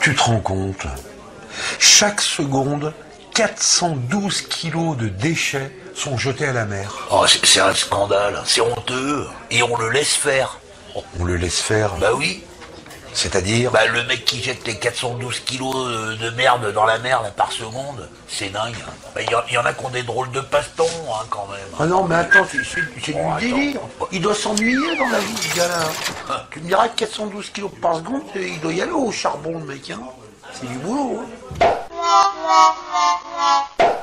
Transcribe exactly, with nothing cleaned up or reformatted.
Tu te rends compte? Chaque seconde, quatre cent douze kilos de déchets sont jetés à la mer. Oh, c'est c'est un scandale, c'est honteux. Et on le laisse faire. On le laisse faire. Bah oui. C'est-à-dire? Bah le mec qui jette les quatre cent douze kilos de merde dans la mer là, par seconde, c'est dingue. Bah, il y, y en a qui ont des drôles de passe-temps hein, quand même. Ah non, mais attends, c'est c'est- c'est Oh, du délire. Il doit s'ennuyer dans la vie, ce gars-là. Tu me diras que quatre cent douze kilos par seconde, il doit y aller au charbon, le mec. Hein. C'est du boulot. Hein.